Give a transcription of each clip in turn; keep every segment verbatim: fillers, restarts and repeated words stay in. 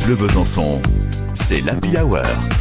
Bleu Besançon, c'est l'Happy Hour.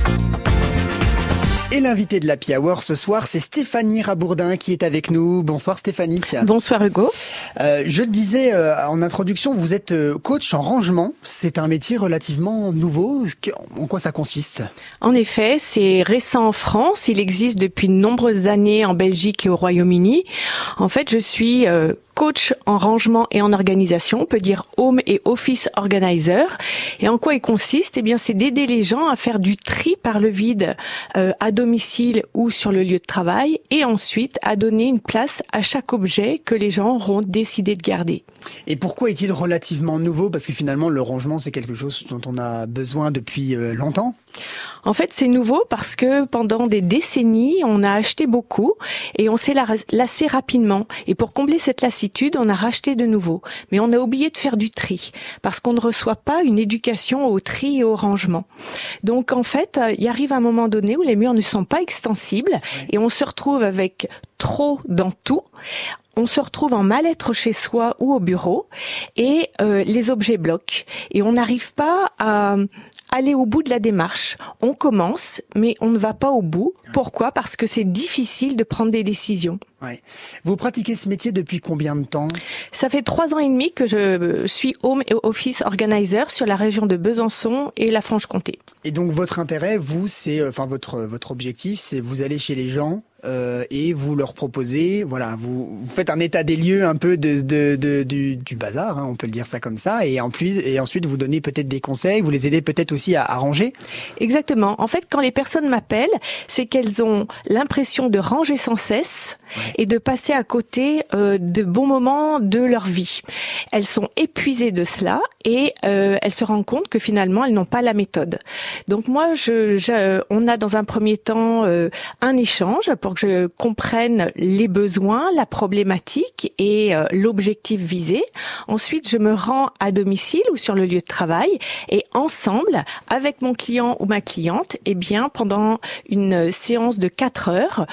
Et l'invité de l'Happy Hour ce soir, c'est Stéphanie Rabourdin qui est avec nous. Bonsoir Stéphanie. Bonsoir Hugo. Euh, je le disais euh, en introduction, vous êtes euh, coach en rangement. C'est un métier relativement nouveau. En quoi ça consiste ? En effet, c'est récent en France. Il existe depuis de nombreuses années en Belgique et au Royaume-Uni. En fait, je suis euh, coach en rangement et en organisation, on peut dire home et office organizer. Et en quoi il consiste ? Eh bien, c'est d'aider les gens à faire du tri par le vide euh, à domicile ou sur le lieu de travail, et ensuite à donner une place à chaque objet que les gens auront décidé de garder. Et pourquoi est-il relativement nouveau ? Parce que finalement, le rangement, c'est quelque chose dont on a besoin depuis euh, longtemps. En fait, c'est nouveau parce que pendant des décennies, on a acheté beaucoup et on s'est lassé rapidement. Et pour combler cette lassitude, on a racheté de nouveau. Mais on a oublié de faire du tri parce qu'on ne reçoit pas une éducation au tri et au rangement. Donc, en fait, il arrive un moment donné où les murs ne sont pas extensibles et on se retrouve avec trop dans tout. On se retrouve en mal-être chez soi ou au bureau et euh, les objets bloquent. Et on n'arrive pas à aller au bout de la démarche. On commence, mais on ne va pas au bout. Pourquoi ? Parce que c'est difficile de prendre des décisions. Ouais. Vous pratiquez ce métier depuis combien de temps ? Ça fait trois ans et demi que je suis home et office organizer sur la région de Besançon et la Franche-Comté. Et donc votre intérêt, vous, c'est, enfin votre votre objectif, c'est vous allez chez les gens euh, et vous leur proposez, voilà, vous, vous faites un état des lieux un peu de, de, de du, du bazar, hein, on peut le dire ça comme ça, et en plus et ensuite vous donnez peut-être des conseils, vous les aidez peut-être aussi à, à ranger. Exactement. En fait, quand les personnes m'appellent, c'est qu'elles ont l'impression de ranger sans cesse ouais. et de passer à côté euh, de bons moments de leur vie. Elles sont épuisées de cela et euh, elles se rendent compte que finalement elles n'ont pas la méthode. Donc moi, je, je, on a dans un premier temps euh, un échange pour que je comprenne les besoins, la problématique et euh, l'objectif visé. Ensuite, je me rends à domicile ou sur le lieu de travail et ensemble, avec mon client ou ma cliente, eh bien, pendant une séance de quatre heures,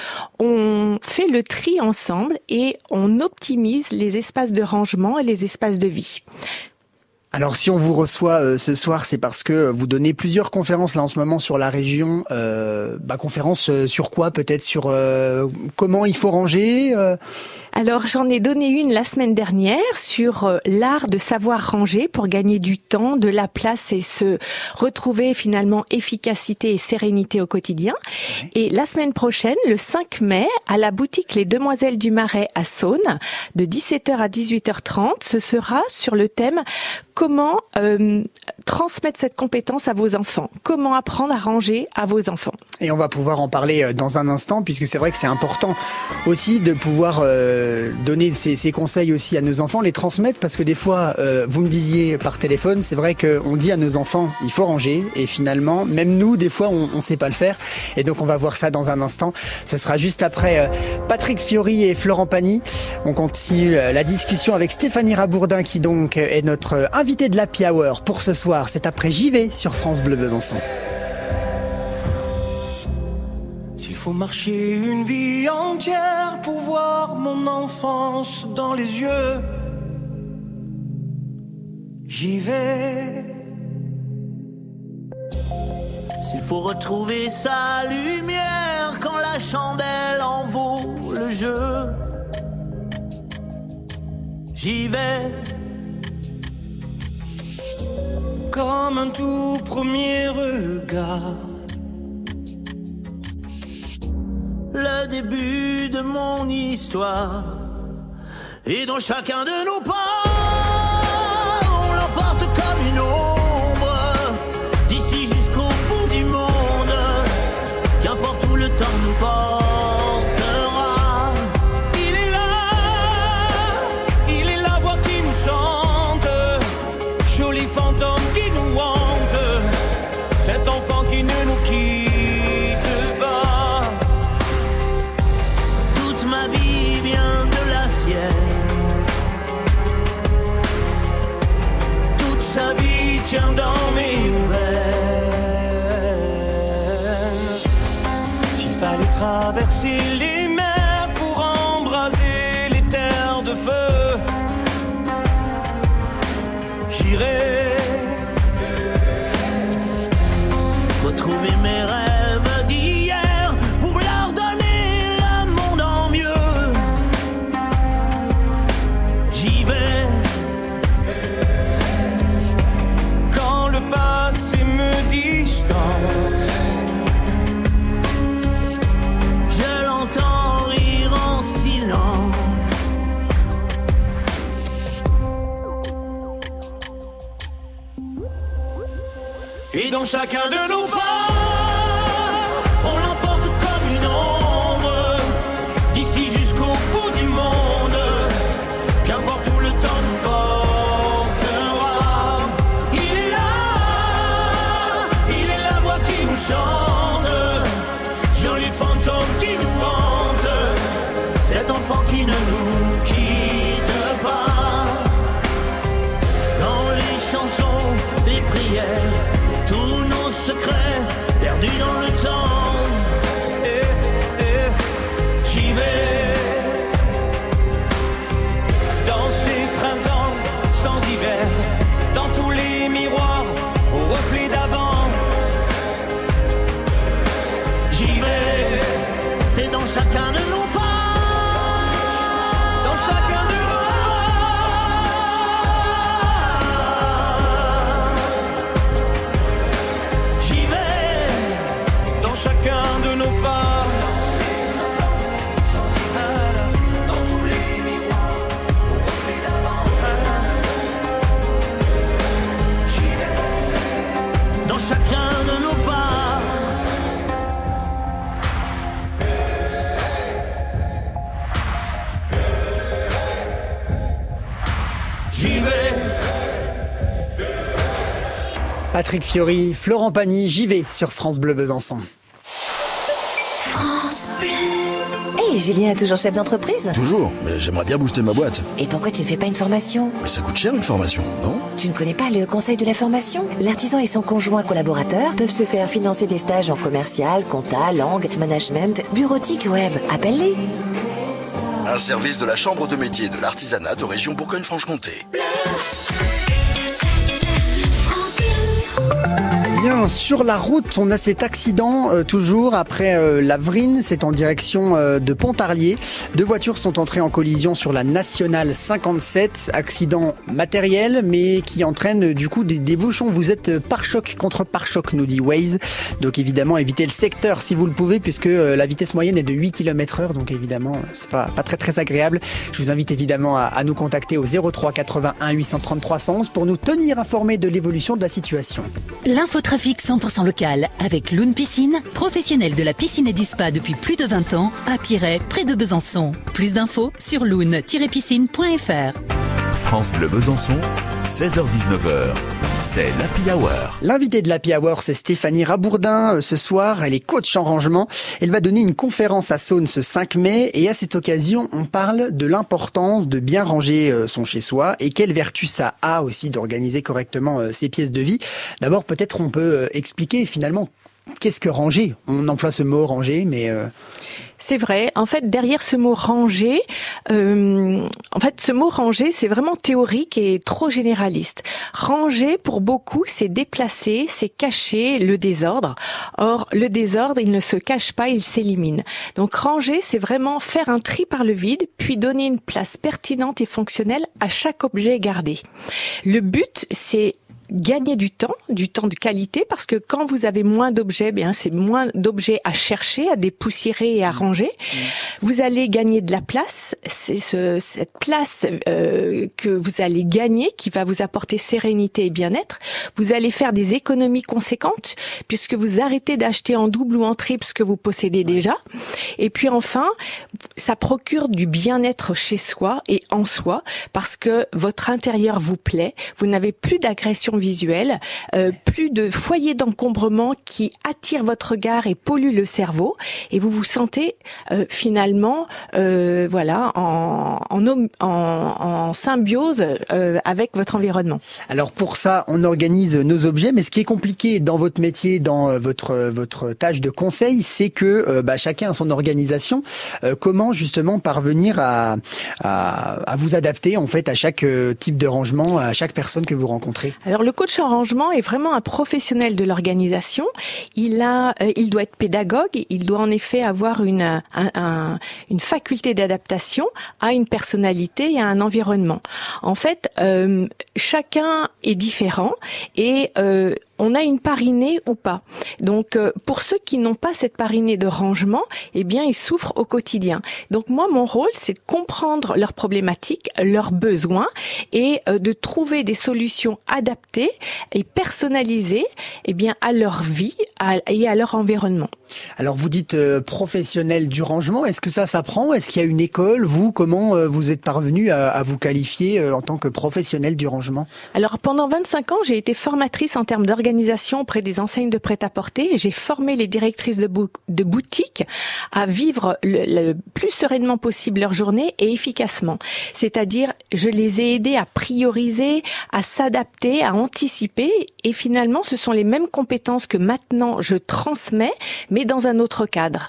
on fait le tri ensemble et on optimise les espaces de rangement et les espaces de vie. Alors si on vous reçoit euh, ce soir, c'est parce que vous donnez plusieurs conférences là en ce moment sur la région. Euh, bah, conférences euh, sur quoi ? Peut-être sur euh, comment il faut ranger euh... Alors, j'en ai donné une la semaine dernière sur euh, l'art de savoir ranger pour gagner du temps, de la place et se retrouver finalement efficacité et sérénité au quotidien. Ouais. Et la semaine prochaine, le cinq mai, à la boutique Les Demoiselles du Marais à Saône, de dix-sept heures à dix-huit heures trente, ce sera sur le thème comment euh, transmettre cette compétence à vos enfants, comment apprendre à ranger à vos enfants. Et on va pouvoir en parler dans un instant, puisque c'est vrai que c'est important aussi de pouvoir euh, donner ces, ces conseils aussi à nos enfants, les transmettre, parce que des fois, euh, vous me disiez par téléphone, c'est vrai qu'on dit à nos enfants, il faut ranger, et finalement, même nous, des fois, on ne sait pas le faire. Et donc, on va voir ça dans un instant. Ce sera juste après euh, Patrick Fiori et Florent Pagny. On continue euh, la discussion avec Stéphanie Rabourdin, qui donc est notre invitée de l'Happy Hour pour ce soir. C'est après J'y vais sur France Bleu Besançon. S'il faut marcher une vie entière pour voir mon enfance dans les yeux, j'y vais. S'il faut retrouver sa lumière quand la chandelle en vaut le jeu, j'y vais. Comme un tout premier regard, le début de mon histoire, et dans chacun de nos pas, on l'emporte comme une ombre, d'ici jusqu'au bout du monde, qu'importe où le temps nous portera. Il est là, il est la voix qui nous chante, joli fantôme qui nous hante, cet enfant qui ne nous quitte. Sa vie tient dans mes veines. S'il fallait traverser les mers pour embraser les terres de feu, j'irai. retrouver mes rêves d'hier pour leur donner le monde en mieux. J'y vais quand le passé me distance. Je l'entends rire en silence. Et dans chacun de nos pas, on l'emporte comme une ombre, d'ici jusqu'au bout du monde, qu'importe où le temps nous portera. Il est là, il est la voix qui nous chante, joli fantôme qui nous hante, cet enfant qui ne nous quitte pas. Dans les chansons, les prières, tous nos secrets perdus dans le temps. Eh, eh, j'y vais. Dans ces printemps sans hiver, dans tous les miroirs au reflet d'avant. J'y vais. C'est dans chacun de nos pas. Dans chacun de nos chacun de nos pas. Dans tous les miroirs au reflet d'avant. J'y vais. Dans chacun de nos pas. J'y vais. Patrick Fiori, Florent Pagny, j'y vais sur France Bleu Besançon. France Bleu. Hey, Julien est toujours chef d'entreprise? Toujours, mais j'aimerais bien booster ma boîte. Et pourquoi tu ne fais pas une formation? Mais ça coûte cher une formation, non? Tu ne connais pas le conseil de la formation? L'artisan et son conjoint collaborateur peuvent se faire financer des stages en commercial, compta, langue, management, bureautique, web. Appelle-les. Un service de la Chambre de métier de l'artisanat de région Bourgogne-Franche-Comté. Bien, sur la route, on a cet accident euh, toujours après euh, la Vrine, c'est en direction euh, de Pontarlier. Deux voitures sont entrées en collision sur la nationale cinquante-sept, accident matériel mais qui entraîne euh, du coup des, des bouchons. Vous êtes euh, pare-choc contre pare-choc, nous dit Waze. Donc évidemment, évitez le secteur si vous le pouvez puisque euh, la vitesse moyenne est de huit kilomètres heure, donc évidemment, c'est pas, pas très très agréable. Je vous invite évidemment à, à nous contacter au zéro trois quatre-vingt-un huit cent trente trois cent onze pour nous tenir informés de l'évolution de la situation. L'infotrafic cent pour cent local avec Loon Piscine, professionnel de la piscine et du spa depuis plus de vingt ans à Piret, près de Besançon. Plus d'infos sur loon tiret piscine point f r. France Bleu Besançon, seize heures dix-neuf heures. C'est l'Happy Hour. L'invité de l'Happy Hour, c'est Stéphanie Rabourdin. Ce soir, elle est coach en rangement. Elle va donner une conférence à Saône ce cinq mai. Et à cette occasion, on parle de l'importance de bien ranger son chez-soi et quelle vertu ça a aussi d'organiser correctement ses pièces de vie. D'abord, peut-être on peut expliquer finalement qu'est-ce que ranger. On emploie ce mot ranger, mais... Euh... C'est vrai. En fait, derrière ce mot ranger, euh, en fait, ce mot ranger, c'est vraiment théorique et trop généraliste. Ranger, pour beaucoup, c'est déplacer, c'est cacher le désordre. Or, le désordre, il ne se cache pas, il s'élimine. Donc, ranger, c'est vraiment faire un tri par le vide, puis donner une place pertinente et fonctionnelle à chaque objet gardé. Le but, c'est gagner du temps, du temps de qualité, parce que quand vous avez moins d'objets, bien c'est moins d'objets à chercher, à dépoussiérer et à ranger. Mmh. Vous allez gagner de la place. C'est ce, cette place euh, que vous allez gagner qui va vous apporter sérénité et bien-être. Vous allez faire des économies conséquentes puisque vous arrêtez d'acheter en double ou en triple ce que vous possédez déjà. Et puis enfin, ça procure du bien-être chez soi et en soi parce que votre intérieur vous plaît. Vous n'avez plus d'agression visuelle, euh, plus de foyers d'encombrement qui attirent votre regard et polluent le cerveau, et vous vous sentez euh, finalement, euh, voilà, en, en, en, en symbiose euh, avec votre environnement. Alors pour ça, on organise nos objets, mais ce qui est compliqué dans votre métier, dans votre votre tâche de conseil, c'est que euh, bah, chacun a son organisation. Euh, comment justement parvenir à, à à vous adapter en fait à chaque type de rangement, à chaque personne que vous rencontrez? Alors le coach en rangement est vraiment un professionnel de l'organisation. Il a, euh, il doit être pédagogue. Il doit en effet avoir une un, un, une faculté d'adaptation à une personnalité et à un environnement. En fait, euh, chacun est différent et euh, on a une part innée ou pas. Donc, euh, pour ceux qui n'ont pas cette part innée de rangement, eh bien, ils souffrent au quotidien. Donc, moi, mon rôle, c'est de comprendre leurs problématiques, leurs besoins et euh, de trouver des solutions adaptées et personnalisées, eh bien, à leur vie à, et à leur environnement. Alors, vous dites euh, professionnel du rangement. Est-ce que ça s'apprend? Est-ce qu'il y a une école? Vous, comment euh, vous êtes parvenu à, à vous qualifier euh, en tant que professionnel du rangement? Alors, pendant vingt-cinq ans, j'ai été formatrice en termes d'organisation auprès des enseignes de prêt-à-porter. J'ai formé les directrices de, bou- de boutiques à vivre le, le plus sereinement possible leur journée et efficacement. C'est-à-dire, je les ai aidées à prioriser, à s'adapter, à anticiper. Et finalement, ce sont les mêmes compétences que maintenant je transmets, mais dans un autre cadre.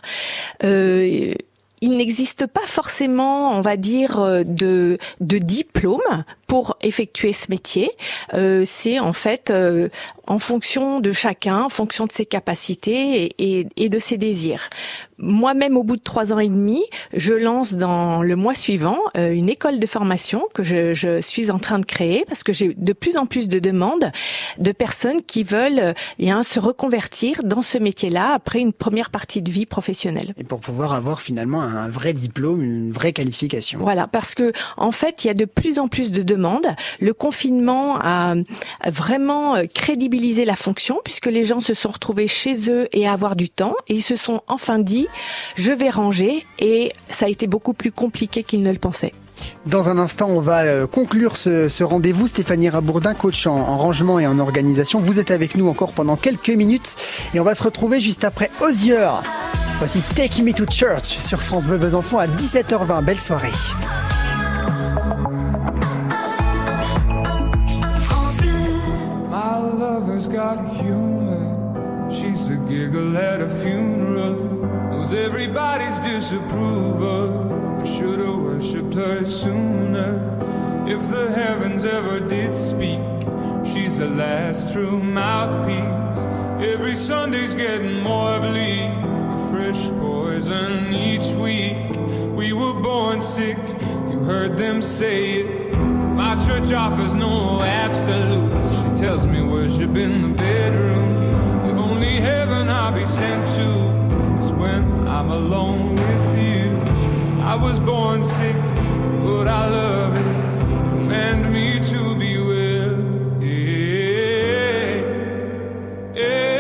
Euh, Il n'existe pas forcément, on va dire, de, de diplôme pour effectuer ce métier. Euh, c'est en fait euh, en fonction de chacun, en fonction de ses capacités et, et, et de ses désirs. Moi-même, au bout de trois ans et demi, je lance dans le mois suivant euh, une école de formation que je, je suis en train de créer parce que j'ai de plus en plus de demandes de personnes qui veulent euh, bien se reconvertir dans ce métier-là après une première partie de vie professionnelle. Et pour pouvoir avoir finalement un vrai diplôme, une vraie qualification. Voilà, parce que en fait, il y a de plus en plus de demandes. Le confinement a vraiment crédibilisé la fonction puisque les gens se sont retrouvés chez eux et à avoir du temps et ils se sont enfin dit je vais ranger et ça a été beaucoup plus compliqué qu'ils ne le pensaient. Dans un instant, on va conclure ce, ce rendez-vous. Stéphanie Rabourdin, coach en, en rangement et en organisation. Vous êtes avec nous encore pendant quelques minutes et on va se retrouver juste après Hozier. Voici Take Me to Church sur France Bleu Besançon à dix-sept heures vingt. Belle soirée. France Bleu. My lover's got humor. She's the giggle at a funeral. Knows everybody's disapproval. I should have worshipped her sooner. If the heavens ever did speak, she's the last true mouthpiece. Every Sunday's getting more bleak. Fresh poison each week. We were born sick, you heard them say it. My church offers no absolutes. She tells me worship in the bedroom. The only heaven I'll be sent to is when I'm alone with you. I was born sick, but I love it. Command me to be well. Yeah. Yeah.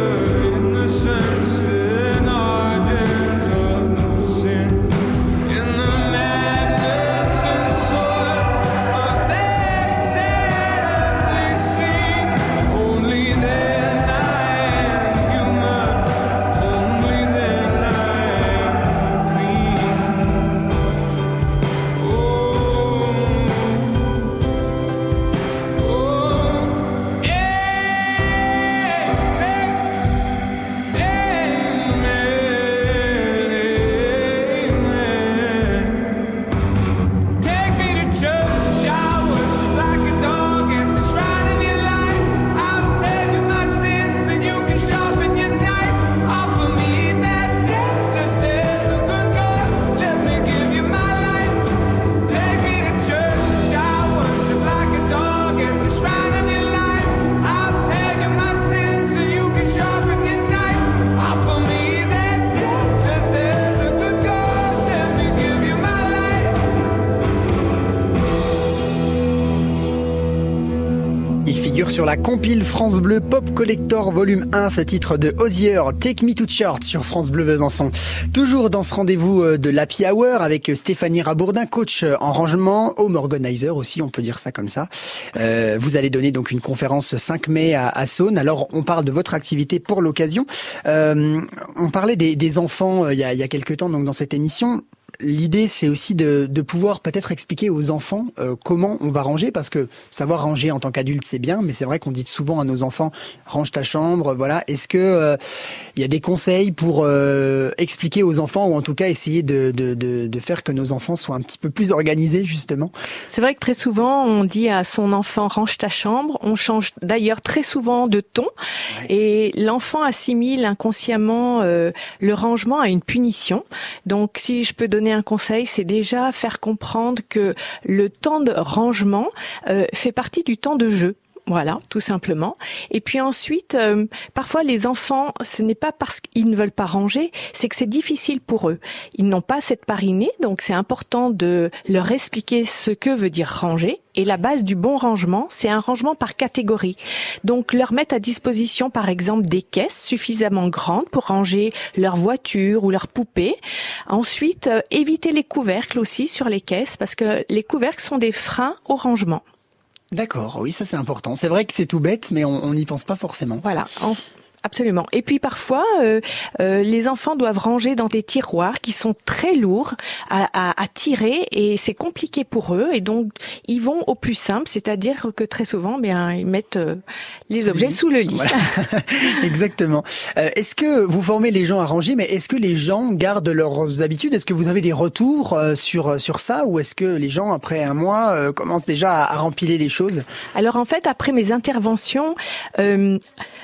In sûr sur la compile France Bleu Pop Collector volume un, ce titre de Hozier, Take Me to Church sur France Bleu Besançon. Toujours dans ce rendez-vous de l'Happy Hour avec Stéphanie Rabourdin, coach en rangement, home organizer aussi, on peut dire ça comme ça. Euh, vous allez donner donc une conférence cinq mai à, à Saône. Alors on parle de votre activité pour l'occasion. Euh, on parlait des, des enfants euh, il y a, il y a quelques temps donc dans cette émission. L'idée, c'est aussi de, de pouvoir peut-être expliquer aux enfants euh, comment on va ranger, parce que savoir ranger en tant qu'adulte, c'est bien, mais c'est vrai qu'on dit souvent à nos enfants, range ta chambre, voilà. Est-ce que euh, il y a des conseils pour euh, expliquer aux enfants, ou en tout cas essayer de, de, de, de faire que nos enfants soient un petit peu plus organisés, justement? C'est vrai que très souvent, on dit à son enfant, range ta chambre. On change d'ailleurs très souvent de ton, ouais. Et l'enfant assimile inconsciemment euh, le rangement à une punition. Donc, si je peux donner un conseil, c'est déjà faire comprendre que le temps de rangement euh, fait partie du temps de jeu. Voilà, tout simplement. Et puis ensuite, euh, parfois les enfants, ce n'est pas parce qu'ils ne veulent pas ranger, c'est que c'est difficile pour eux. Ils n'ont pas cette part innée, donc c'est important de leur expliquer ce que veut dire ranger. Et la base du bon rangement, c'est un rangement par catégorie. Donc leur mettre à disposition, par exemple, des caisses suffisamment grandes pour ranger leur voiture ou leur poupée. Ensuite, euh, éviter les couvercles aussi sur les caisses, parce que les couvercles sont des freins au rangement. D'accord, oui, ça c'est important. C'est vrai que c'est tout bête, mais on n'y pense pas forcément. Voilà. En... Absolument. Et puis parfois, euh, euh, les enfants doivent ranger dans des tiroirs qui sont très lourds à, à, à tirer, et c'est compliqué pour eux. Et donc, ils vont au plus simple, c'est-à-dire que très souvent, bien, ils mettent euh, les objets sous le lit. Voilà. Exactement. Euh, est-ce que vous formez les gens à ranger, mais est-ce que les gens gardent leurs habitudes? Est-ce que vous avez des retours euh, sur sur ça, ou est-ce que les gens, après un mois, euh, commencent déjà à, à rempiler les choses? Alors en fait, après mes interventions, euh,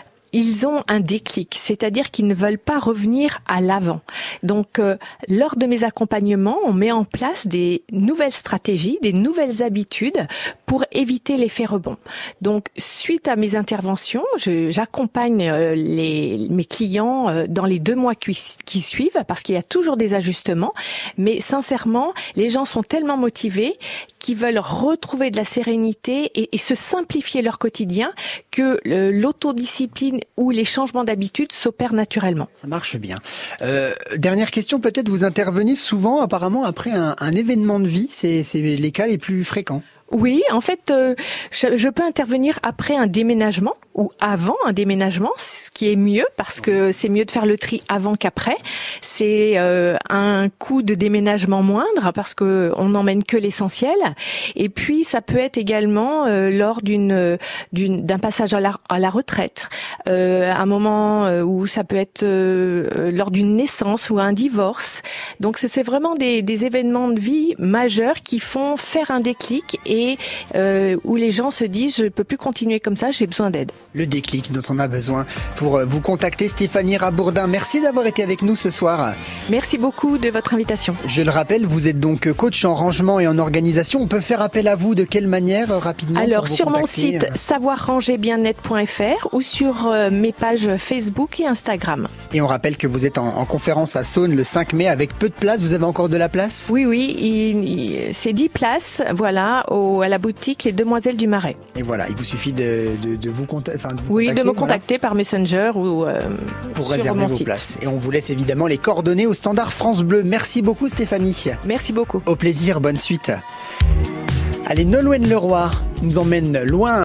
ils ont un déclic, c'est-à-dire qu'ils ne veulent pas revenir à l'avant. Donc, euh, lors de mes accompagnements, on met en place des nouvelles stratégies, des nouvelles habitudes pour éviter l'effet rebond. Donc, suite à mes interventions, je, j'accompagne euh, les, mes clients euh, dans les deux mois qui, qui suivent, parce qu'il y a toujours des ajustements. Mais sincèrement, les gens sont tellement motivés qu'ils veulent retrouver de la sérénité et, et se simplifier leur quotidien, que le, l'autodiscipline ou les changements d'habitude s'opèrent naturellement. Ça marche bien. Euh, dernière question, peut-être vous intervenez souvent apparemment après un, un événement de vie, c'est, c'est les cas les plus fréquents. Oui, en fait, euh, je, je peux intervenir après un déménagement ou avant un déménagement, ce qui est mieux, parce que c'est mieux de faire le tri avant qu'après. C'est euh, un coût de déménagement moindre, parce que on n'emmène que l'essentiel. Et puis, ça peut être également euh, lors d'une, d'une d'un passage à la, à la retraite, euh, un moment où ça peut être euh, lors d'une naissance ou un divorce. Donc, c'est vraiment des, des événements de vie majeurs qui font faire un déclic, et Et euh, où les gens se disent, je peux plus continuer comme ça, j'ai besoin d'aide. Le déclic dont on a besoin pour vous contacter. Stéphanie Rabourdin, merci d'avoir été avec nous ce soir. Merci beaucoup de votre invitation. Je le rappelle, vous êtes donc coach en rangement et en organisation. On peut faire appel à vous de quelle manière, rapidement? Alors, sur contacter? mon site savoir ranger bien net point f r ou sur euh, mes pages Facebook et Instagram. Et on rappelle que vous êtes en, en conférence à Saône le cinq mai avec peu de place. Vous avez encore de la place? Oui, oui, il, il, c'est dix places, voilà, au à la boutique Les Demoiselles du Marais. Et voilà, il vous suffit de, de, de vous, conta- enfin, de vous oui, contacter. Oui, de me voilà. contacter par Messenger ou euh, pour sur réserver mon vos site. places. Et on vous laisse évidemment les coordonnées au standard France Bleu. Merci beaucoup Stéphanie. Merci beaucoup. Au plaisir, bonne suite. Allez, Nolwenn Leroy nous emmène loin.